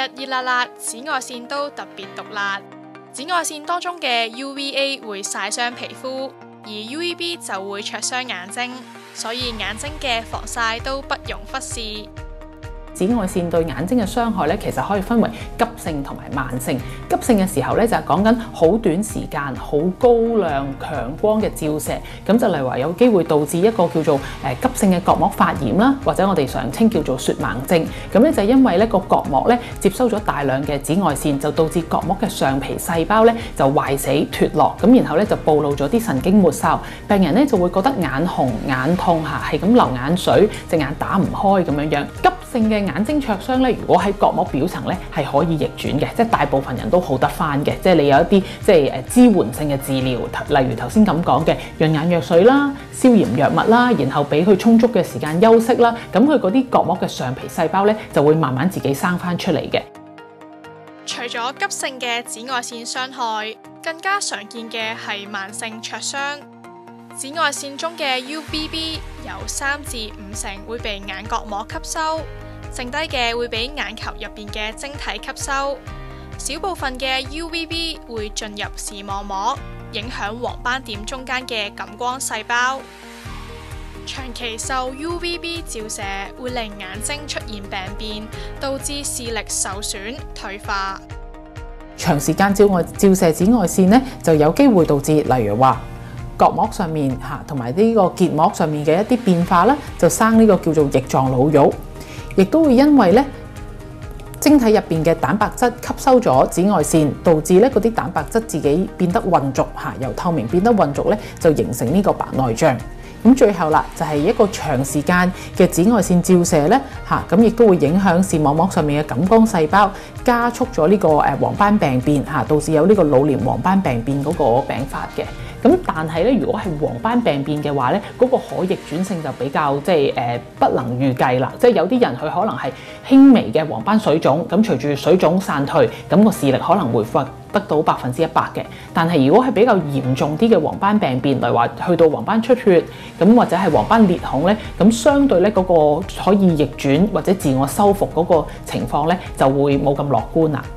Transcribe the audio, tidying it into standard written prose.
得熱辣辣，紫外線都特別毒辣。紫外線當中嘅 UVA 會曬傷皮膚，而 UVB 就會灼傷眼睛，所以眼睛嘅防曬都不容忽視。 紫外線對眼睛嘅傷害咧，其實可以分為急性同埋慢性。急性嘅時候咧，就係講緊好短時間、好高量強光嘅照射，咁就例如話有機會導致一個叫做急性嘅角膜發炎啦，或者我哋常稱叫做雪盲症。咁咧就因為咧個角膜咧接收咗大量嘅紫外線，就導致角膜嘅上皮細胞咧就壞死脫落，咁然後咧就暴露咗啲神經末梢，病人咧就會覺得眼紅、眼痛嚇，係咁流眼水，隻眼打唔開咁樣樣。急性嘅眼睛灼傷咧，如果喺角膜表層咧係可以逆轉嘅，即係大部分人都好得翻嘅。即係你有一啲即係支援性嘅治療，例如頭先咁講嘅潤眼藥水啦、消炎藥物啦，然後俾佢充足嘅時間休息啦，咁佢嗰啲角膜嘅上皮細胞咧就會慢慢自己生翻出嚟嘅。 除咗急性嘅紫外線傷害，更加常見嘅係慢性灼傷。紫外線中嘅 UVB 有3至5成會被眼角膜吸收，剩低嘅會俾眼球入邊嘅晶體吸收。小部分嘅 UVB 會進入視網膜，影響黃斑點中間嘅感光細胞。長期受 UVB 照射會令眼睛出現病變，導致視力受損退化。 長時間照射紫外線咧，就有機會導致例如話角膜上面嚇同埋呢個結膜上面嘅一啲變化啦，就生呢個叫做液狀腦瘤，亦都會因為咧晶體入邊嘅蛋白質吸收咗紫外線，導致咧嗰啲蛋白質自己變得混濁嚇，由透明變得混濁咧，就形成呢個白內障。咁最後啦，就係一個長時間嘅紫外線照射咧嚇，咁亦都會影響視網膜上面嘅感光細胞，加速咗呢個黃斑病變嚇，導致有呢個老年黃斑病變嗰個病發嘅。咁但係咧，如果係黃斑病變嘅話咧，嗰個可逆轉性就比較不能預計啦。即係有啲人佢可能係輕微嘅黃斑水腫，咁隨住水腫散退，咁個視力可能回復得到100%嘅。但係如果係比較嚴重啲嘅黃斑病變，例如話去到黃斑出血，咁或者係黃斑裂孔咧，咁相對咧嗰個可以逆轉或者自我修復嗰個情況咧，就會冇咁樂觀啦。